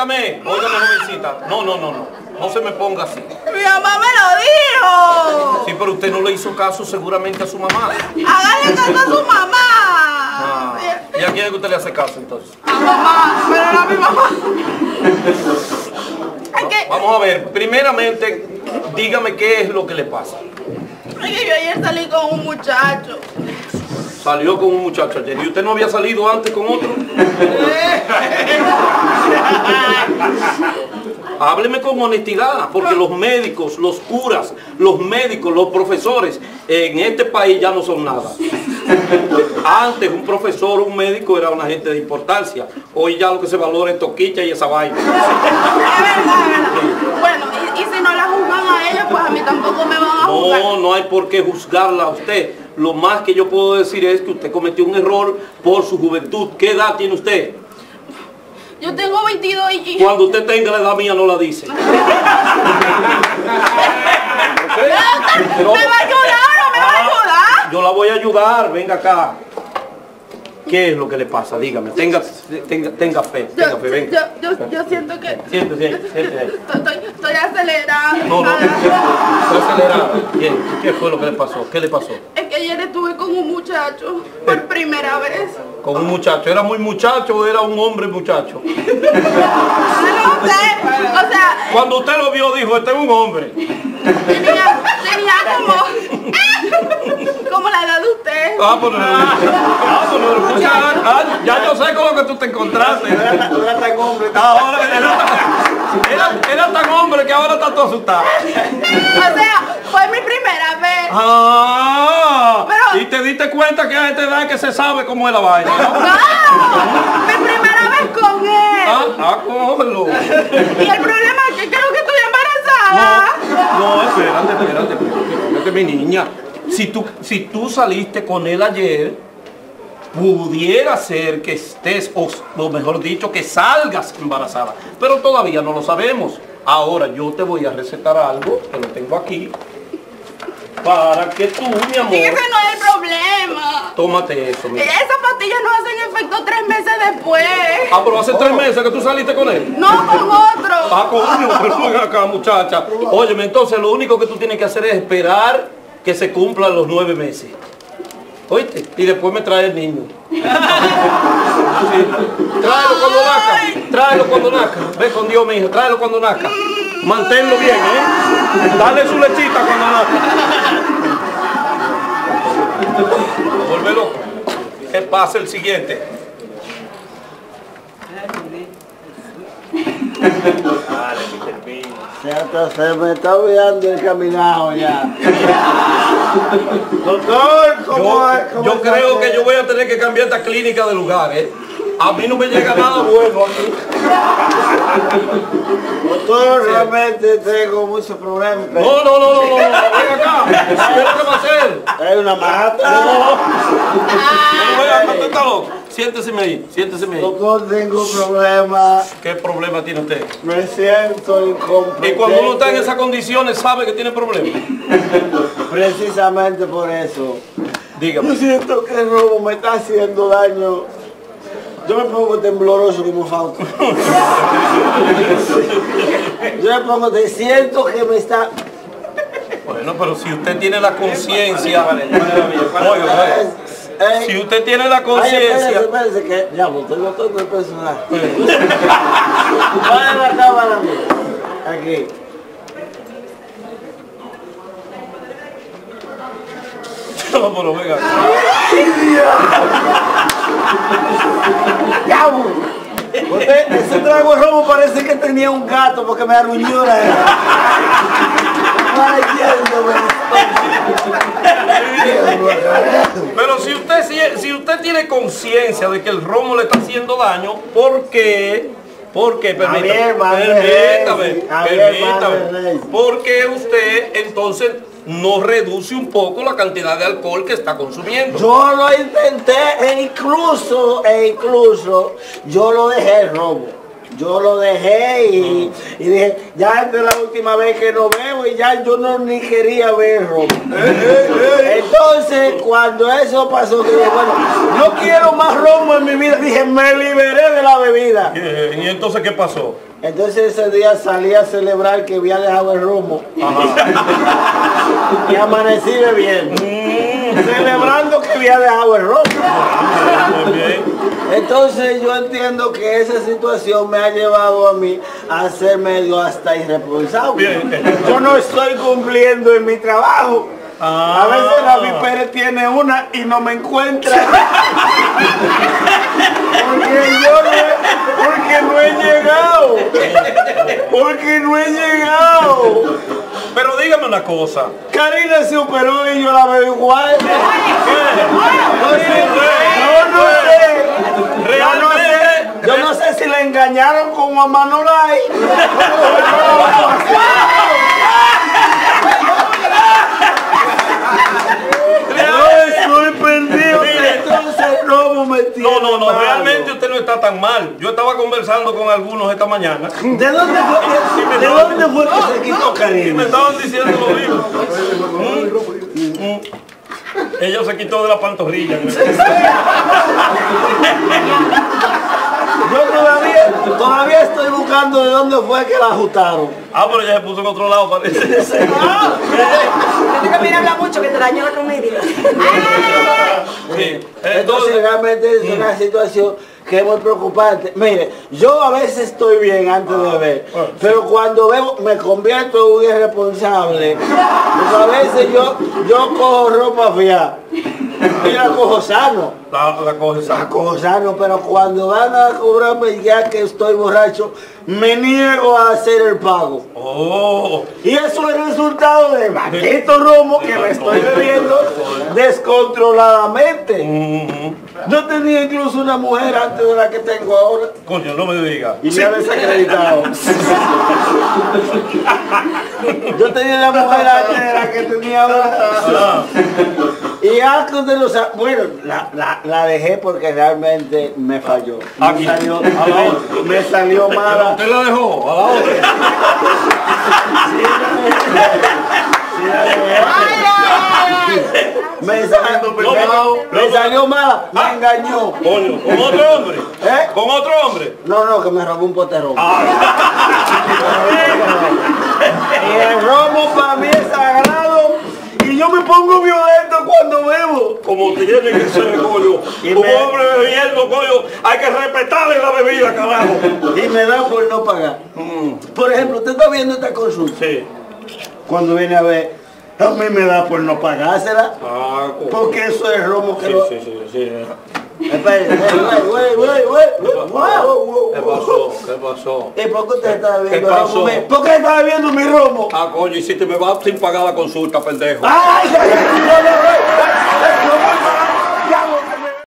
óigame, jovencita. No se me ponga así. Mi mamá me lo dijo. Sí, pero usted no le hizo caso seguramente a su mamá. Hágale caso a su mamá. ¿Y a quién es que usted le hace caso entonces? A mamá, pero no a mi mamá. Vamos a ver, primeramente, dígame qué es lo que le pasa. Es que yo ayer salí con un muchacho. Salió con un muchacho ayer. ¿Y usted no había salido antes con otro? Hábleme con honestidad, porque los médicos, los curas, los médicos, los profesores en este país ya no son nada. Antes un profesor, un médico era una gente de importancia. Hoy ya lo que se valora es toquicha y esa vaina. Es verdad. Bueno, y si no la juzgan a ella, pues a mí tampoco me van a juzgar. No hay por qué juzgarla a usted. Lo más que yo puedo decir es que usted cometió un error por su juventud. ¿Qué edad tiene usted? Yo tengo 22 y... Cuando usted tenga la edad mía no la dice. ¿Me va a ayudar o me va a ayudar? Yo la voy a ayudar, venga acá. ¿Qué es lo que le pasa? Dígame, tenga fe, venga. Yo siento que... Siente ahí. Estoy acelerada. Estoy acelerada. Bien, ¿qué fue lo que le pasó? ¿Qué le pasó? Es que ayer estuve con un muchacho por primera vez. ¿Con un muchacho? ¿Era muy muchacho o era un hombre muchacho? No sé, o sea... Cuando usted lo vio dijo, este es un hombre. Tenía como la edad de usted. Ya yo sé con lo que tú te encontraste. Era tan hombre. Ahora era tan hombre que ahora está todo asustado. O sea, fue mi primera vez. Pero, y te diste cuenta que a esta edad que se sabe cómo es la vaina, ¿no? No, mi primera vez con él. Cógelo. Y el problema es que creo que estoy embarazada. No, espérate, mi niña. Si tú saliste con él ayer, pudiera ser que estés, o mejor dicho, que salgas embarazada. Pero todavía no lo sabemos. Ahora yo te voy a recetar algo, que lo tengo aquí, para que tú, mi amor... Y ese no es el problema. Tómate eso, mira. Esas pastillas no hacen efecto 3 meses después. Pero hace 3 meses que tú saliste con él. No, con otro. Coño, pero ven acá, muchacha. Óyeme, entonces lo único que tú tienes que hacer es esperar que se cumplan los 9 meses. ¿Oíste? Y después me trae el niño. Sí. Tráelo cuando nazca. Ve con Dios, mi hijo, tráelo cuando nazca. Manténlo bien, ¿eh? Dale su lechita cuando nazca. Vuelve loco. Que pase el siguiente. Se me está olvidando el caminado ya. Doctor, yo creo que yo voy a tener que cambiar esta clínica de lugar, ¿eh? A mí no me llega nada bueno aquí. Doctor, realmente tengo muchos problemas. No, ven acá. ¿Qué es lo que va a hacer? Hay una mata. No, venga, usted está loco. Siéntese ahí. Doctor, tengo un problema. ¿Qué problema tiene usted? Me siento incompetente. Y cuando uno está en esas condiciones, sabe que tiene problemas. Precisamente por eso. Dígame. Yo siento que el robo me está haciendo daño. Yo me pongo tembloroso como Fausto. Siento que me está... Bueno, pero si usted tiene la conciencia... Si usted tiene la conciencia... Espérese que... Ya, tengo todo el personaje. ¿Cuál es la cámara mía? Aquí. No, pero venga. Ese trago de romo parece que tenía un gato porque me arruinó la... Pero si usted tiene conciencia de que el romo le está haciendo daño, ¿por qué? Permítame. Porque usted entonces no reduce un poco la cantidad de alcohol que está consumiendo. Yo lo intenté e incluso yo lo dejé el robo. Yo lo dejé y dije, ya esta es la última vez que nos vemos y ya yo no ni quería ver el robo. Entonces Entonces, cuando eso pasó, que dije, bueno, no quiero más romo en mi vida, dije, me liberé de la bebida. ¿Y entonces qué pasó? Entonces ese día salí a celebrar que había dejado el romo. Y amanecí bebiendo. Celebrando que había dejado el romo. Muy bien. Entonces yo entiendo que esa situación me ha llevado a mí a ser medio hasta irresponsable. Bien. Yo no estoy cumpliendo en mi trabajo. A veces David Pérez tiene una y no me encuentra. Porque no he llegado. Porque no he llegado. Pero dígame una cosa. Karina se operó y yo la veo igual. Yo no sé si la engañaron con Juan Manolay. Estoy perdido. Entonces no me tiene No, malo. realmente usted no está tan mal. Yo estaba conversando con algunos esta mañana. ¿De dónde fue que se quitó Y Karina? me estaban diciendo lo mismo. Ella se quitó de la pantorrilla. Yo todavía estoy buscando de dónde fue que la ajustaron. Pero ella se puso en otro lado, parece. Tienes que mirarla mucho que te dañó la comedia. Sí. Entonces realmente es una situación que es muy preocupante. Mire, yo a veces estoy bien antes de ver, pero cuando veo me convierto en un irresponsable. Porque a veces yo cojo ropa fea y la cojo sano. La cosa. La cojo sano, pero cuando van a cobrarme ya que estoy borracho, me niego a hacer el pago. Y eso es el resultado de maldito romo que me estoy bebiendo descontroladamente. Yo tenía incluso una mujer antes de la que tengo ahora. Coño, no me diga. Y me ha desacreditado. Yo tenía una mujer antes de la que tenía ahora. Y antes de los... Bueno, la dejé porque realmente me falló. Me salió mala. ¿Usted la dejó? A la otra. Me salió mala, me engañó. Coño, ¿con otro hombre? ¿Eh? ¿Con otro hombre? No, que me robó un poterón. Y el romo para mí es sagrado. Y yo me pongo violento cuando bebo. Como tiene que ser, coño. Un hombre bebiendo, coño, hay que respetarle la bebida, carajo. Y me da por no pagar. Por ejemplo, usted está viendo esta consulta. Sí. Cuando viene a ver, a mí me da por no pagársela. Porque eso es romo que lo... Sí. Espere, güey. ¿Qué pasó? ¿Qué pasó? ¿Y por qué usted está bebiendo ¿Qué pasó? romo? ¿Por qué está bebiendo mi romo? Coño, y si te me va sin pagar la consulta, pendejo. ¡Ay!